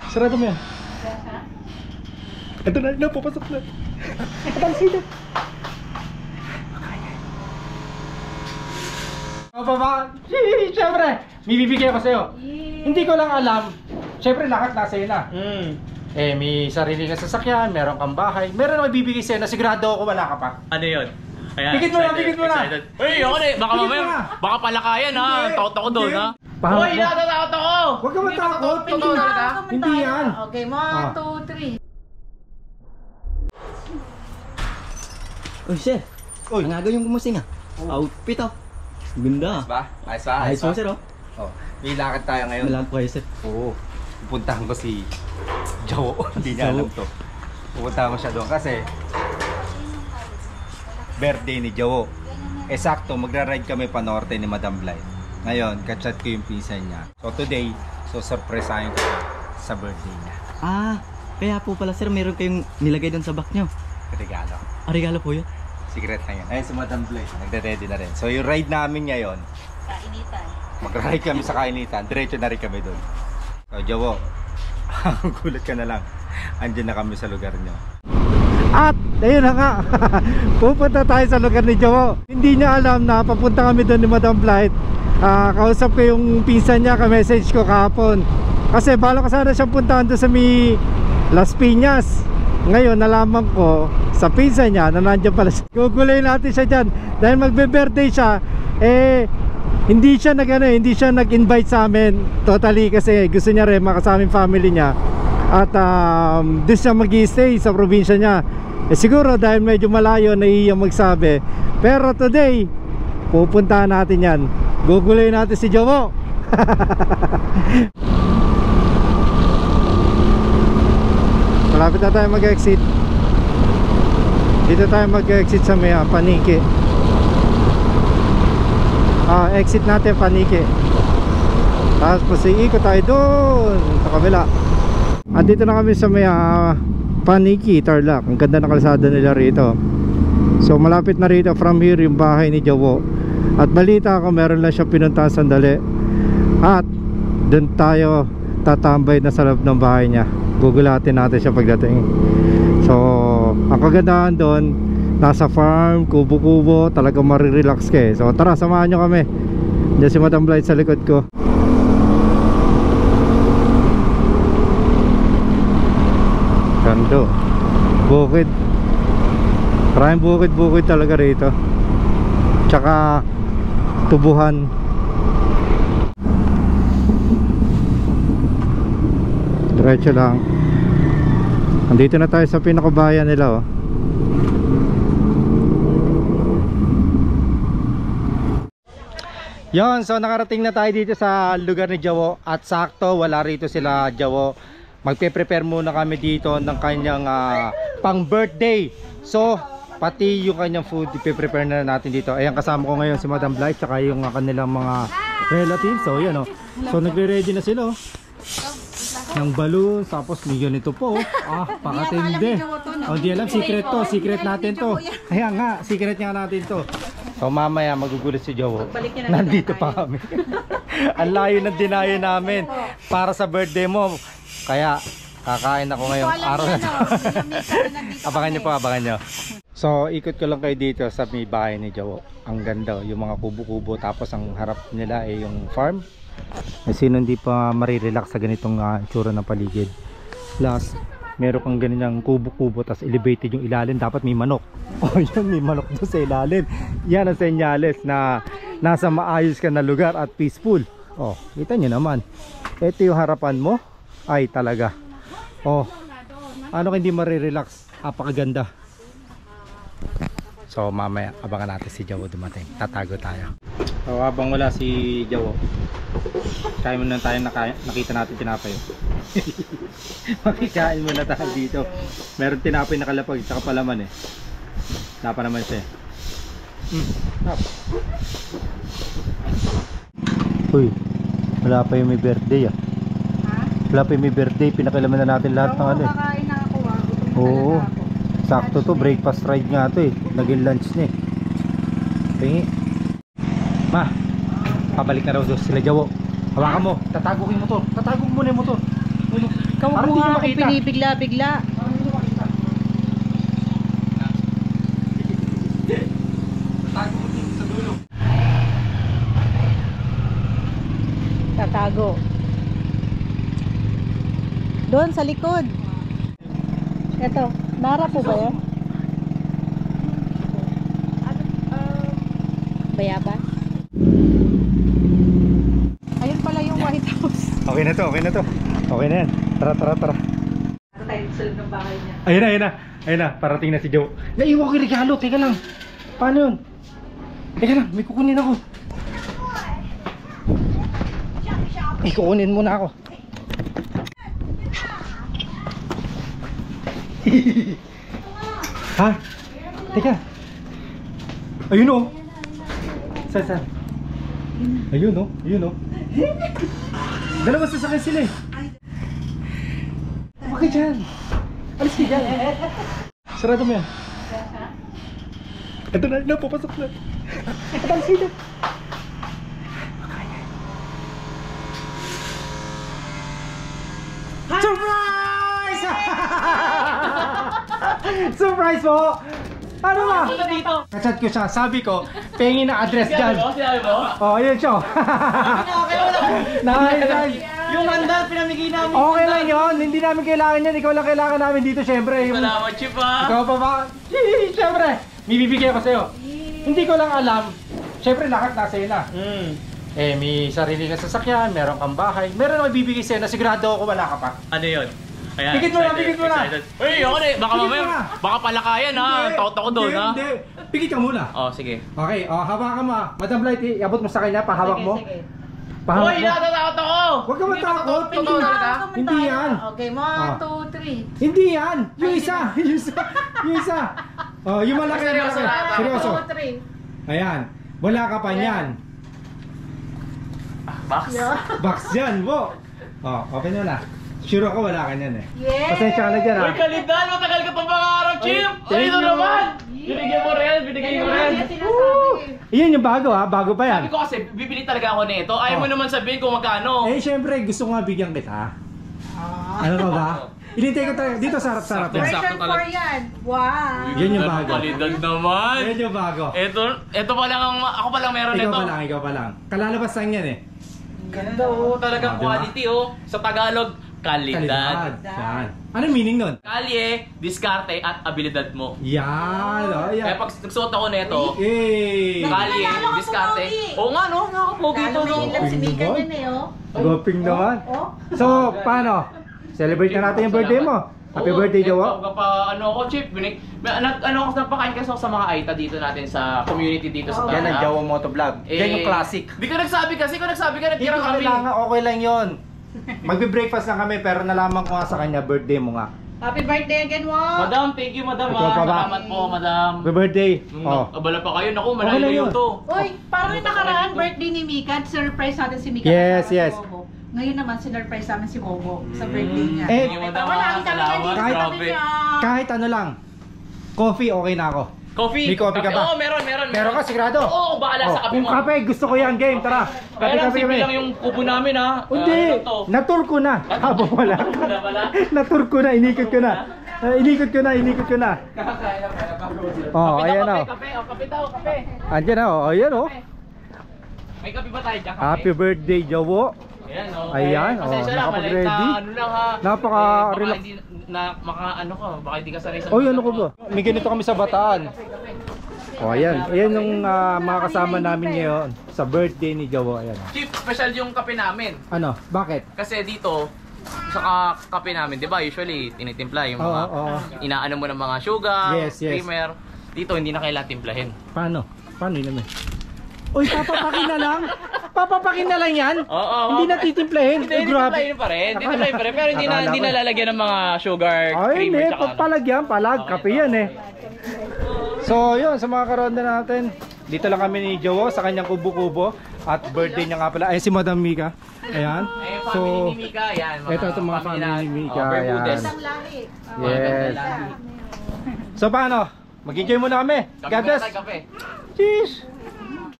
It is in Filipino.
Sarado mo yan. Ito na, papasok na. Atang sila. Siyempre, may bibigay ko sa'yo. Hindi ko lang alam. Siyempre, lahat nasa iyo na. Eh, may sarili ka sasakyan, meron kang bahay. Meron ako ibibigay sa'yo na sigurado ako wala ka pa. Ano yun? Kaya, Bigit mo na, bigit mo na. Uy, ako na. Baka mamaya, baka palakayan ha. Takot ako doon ha. Uy, natatakot ako. Huwag ka matakot. Hindi yan. Okay, 1, 2, 3. Uy, sir. Uy. Ang aga yung kumusing ah. Outfit oh. Ganda. Ayos ba? Ayos ba? Ayos mo, sir oh. Oh, may lakad tayo ngayon. Malang po kayo, sir. Oo. Pupuntahan ko si Joe. Hindi niya alam to. Pupuntahan ko siya doon kasi birthday ni Joe. Eh sakto, magra-ride kami pa norte ni Madam Blight. Ngayon, kachat ko yung pinsan niya. So today, surpresahin ko sa birthday niya. Ah, kaya po pala, sir, meron kayong nilagay doon sa back nyo. Regalo. Ah, regalo po yun. Secret na yan. Ayun si Madam Blight. Nagde-ready na rin. So yung ride namin ngayon, Kainitan. magra-ride kami sa Kainitan. Diretso na rin kami doon. So Joe, gulat ka na lang. Andiyan na kami sa lugar niyo. At ayun na nga. Pupunta tayo sa lugar ni Joe. Hindi niya alam na papunta kami doon ni Madam Blight. Kausap ko yung pinsan niya, ka-message ko kahapon. Kasi bala ko sana siyang puntahan doon sa may Las Piñas. Ngayon nalaman ko sa pinsan niya na nandiyan pala siya. Gugulay natin siya dyan. Dahil magbe-birthday siya, eh hindi siya nag-invite sa amin totally kasi gusto niya rin makasama yung family niya. At doon siya mag-i-stay sa probinsya niya. Eh siguro dahil medyo malayo nahihiyang magsabi. Pero today pupuntahan natin yan. Gugulay natin si Joe. Malapit na tayo mag-exit. Dito tayo mag-exit sa may Paniki. Exit natin Paniki. Tapos ikot tayo doon sa kabila. At dito na kami sa may Paniki, Tarlac. Ang ganda ng kalsada nila rito. So malapit na rito from here yung bahay ni Joe. At balita ako meron lang siya pinuntahan sandali. At doon tayo tatambay na sa loob ng bahay niya. Gugulatin natin siya pagdating. So ang kagandahan doon, nasa farm, kubo-kubo, talagang marirelax ka eh. So tara, samahan nyo kami. Diyan si Madam Blight sa likod ko. Gando. Bukid. Maraming bukid-bukid talaga rito. Tsaka tubuhan. Diretso lang. Andito na tayo sa pinakabayan nila oh. Yon, so nakarating na tayo dito sa lugar ni Joe. At sakto wala rito sila Joe. Magpe-prepare muna kami dito ng kanyang pang birthday. So pati yung kanyang food ipe-prepare na natin dito. Ayan, kasama ko ngayon si Madam Blight tsaka yung kanilang mga relatives. So yan oh. So nagre-ready na sila oh. Ng balloon, tapos may ganito po oh. Pakatindi. Oh, di alam, secret to, secret natin to. Ayan nga, secret nga natin to. So mamaya magugulat si Joe. Nandito pa kami. Ang layo ng dinayo namin para sa birthday mo. Kaya kakain ako ngayong araw na to. Abangan nyo po, abangan nyo. So ikot ko lang kayo dito sa may bahay ni Joe. Ang ganda, yung mga kubo-kubo. Tapos ang harap nila ay yung farm. Eh, sino hindi pa marirelax sa ganitong itsura ng paligid. Plus meron kang ganyan kubo-kubo, tapos elevated yung ilalim. Dapat may manok. Oh yan, may manok doon sa ilalim. Yan ang senyales na nasa maayos ka na lugar at peaceful. Oh, kita nyo naman. Ito yung harapan mo. Ay talaga. Oh, ano ka hindi marirelax. Apakaganda. So mamaya abangan natin si Joe dumating. Tatago tayo. So habang wala si Joe, kaya mo na tayo nakita natin tinapay. Makikain muna tayo dito. Meron tinapay na kalapag tsaka palaman eh. Napa naman siya. Uy, wala pa yung may birthday ah. Wala pa yung may birthday, pinakilaman na natin lahat ng ano eh. Kakain na ako Oo, sakto to, breakfast ride nga to eh. Naging lunch na eh. Pingi. Ma, pabalik na raw doon sila Joe. Hawakan mo, tatago ko yung motor. Tatago mo muna yung motor. Ikaw Parang mo di nga nyo ako makita. binibigla-bigla. Tatago. Doon sa likod. Ito, Nara po ba yan? Bayabas? Ayun pala yung White House. Okay na to, okay na to. Okay na yan. Tara, tara, tara. Tayo sa loob ng bahay niya. Ayun na, ayun na. Ayun na, parating na si Joe. Naiwan ko yung regalo, teka lang. Paano yun? Teka lang, may kukunin ako. Ay, kukunin muna ako. Ha? Teka. Ayun o. Saan, saan? Ayun o, ayun o. Dalawa sasakay sila eh. Bakit dyan? Alis ka dyan. Sarado mo yan. Ito na, papasok na. Alis ka dyan. Surprise! Surprise po! Ano ba? Kachat ko siya, sabi ko, pengi na address dyan. Sinabi mo? Oh, ayun siya. Yung handa, pinamigay namin. Okay lang yun, hindi namin kailangan yan. Ikaw lang kailangan namin dito, syempre. Salamat, Chip ah. Ikaw pa ba? Syempre, may bibigyan ko sa'yo. Hindi ko lang alam. Syempre, lahat nasa iyo na. Eh, may sarili na sasakyan, meron kang bahay. Meron ako ibibigay sa'yo na sigurado ako wala ka pa. Ano yun? Ayan, Pigit mo na, excited, pigit mo na. excited. Uy, ako na. Baka Pigit mamaya, mo na. baka palakayan ha. Takot ako doon ha. Hindi, pigit ka muna. Oh, sige. Okay, hawakan mo. Madam Light, iabot mo sa kanya, pahawak mo. Sige. Pahawak Uy, mo. natatakot ako. Huwag ka matakot. Totoo talaga? Hindi yan. Okay, 1, 2, 3. Hindi yan. Yung isa. Yung isa. Yung isa. Oh, yung malaki. Seryoso malaki. na. Seryoso. 2, 3. Ayan. Wala ka pa niyan. Box. Box yan, bo. Oh, open mo na. Sure ako wala ka niyan eh. Yes! Pasensya ka na dyan ha. Uy, Kalidan, matagal ka pa pangarap, Chip. Thank Ito you. naman. Binigyan mo rin, binigyan mo rin. Yan sinasabi. Iyan yung bago ha. Bago pa yan. Sabi ko kasi, bibili talaga ako nito. Ayaw mo Oh. naman sabihin kung magkano. Eh, syempre, gusto ko nga bigyan kita. Ano ka ba? Inintay ko tayo. Dito sa harap-sarap yan. Sakto Version 4 talaga. yan. Wow! Yan yung bago. Kalidad naman. Yan yung bago. Ito pa lang, ako pa lang meron Ikaw nito. pa lang, ikaw pa lang. Kalalabas lang yan eh. Ganda oh, talagang Oh, diba? quality oh. Sa Tagalog, kalidad. Yan. Anong meaning nun? Kalye, diskarte at abilidad mo. Yan. Oh, Kaya yan. pag nagsuot ako nito, Eh. kalye, Nanalo ka, diskarte. Pogi. Oo nga no, nakakapogi Lalo ito may no. ilan si Mika Goping yan eh, oh. Goping naman. Oh? So, paano? Celebrate na natin yung birthday mo. Happy birthday, Jowa. Ano ako, Chip, napakain kasi ako sa mga Aita dito natin sa community dito sa Yan ang Tana. Jawa Motovlog. Yan yung classic. Di ka nagsabi kasi, kung nagsabi ka, Hindi nagtira ko kami. kailangan, okay lang yon. Magbe-breakfast na kami pero nalaman ko nga sa kanya birthday mo nga. Happy birthday again, Wong! Madam, thank you, madam. Ikaw pa ba? Salamat po, madam. Happy birthday. Oh. Abala pa kayo. Naku, Okay lang malayo yun. to. Uy, parang yung nakaraan birthday ni Mika, surprise natin si Mika. Yes, kasama si yes. Bobo. Ngayon naman, sinurprise namin si Bobo sa birthday niya. Eh, Thank you, madam. Wala, kita kami Salamat. nandito Kahit- kami niya. Kahit ano lang. Coffee okay na ako. Coffee. May coffee ka ba? Oo, meron. Meron ka sigurado? Oo, bahala sa kape Kung mo. kape, gusto ko yan game. Tara. Kaya lang, Kape simple kami. lang yung kubo namin ha. Hindi. Ano to? Natur ko na. Habang wala. Wala pala. Natur ko na. Inikot ko na. Inikot ko na. Oh, ayan o. Kape, kape daw, kape. Andiyan na o. Ayan o. May kape ba tayo dyan? Kape? Happy birthday, Jowo. Ayan, oh. Ayan, Pasensya oh, lang, maliit nakapag-ready. na ano lang ha. Napaka- baka relax. hindi na ano ka, baka hindi ka sanay sa Oh, ano ko ba? May ganito kami sa Bataan. Oh, ayan. Ayan yung mga kasama namin ngayon sa birthday ni Jowo. Ayan. Chief, special yung kape namin. Ano? Bakit? Kasi dito, sa kape namin, di ba, usually tinitimpla yung mga Oo. inaano mo ng mga sugar, Yes, yes. creamer. Dito, hindi na kailangan timplahin. Paano? Paano yun naman? Uy, papapakin na lang? Papapakin na lang yan? Oo. Hindi na titimplahin? Hindi, timplahin pa rin. Timplahin pa rin. Pero hindi Akala na ko- lalagyan ng mga sugar, Ay, creamer, hindi. tsaka ano. Palagyan. Palag. Kape yan eh. So, yun. Sa mga karonda natin, dito lang kami ni Jowo sa kanyang kubo-kubo. At birthday niya nga pala. Ay, si Madam Mika. Ayan. Eh, So, family ni Mika, yan. ito itong mga family ni Mika, Bermudez. yan. Isang lahi. yes. So, paano? Mag-enjoy muna kami. God Kape muna bless. tayo, kape. Cheers!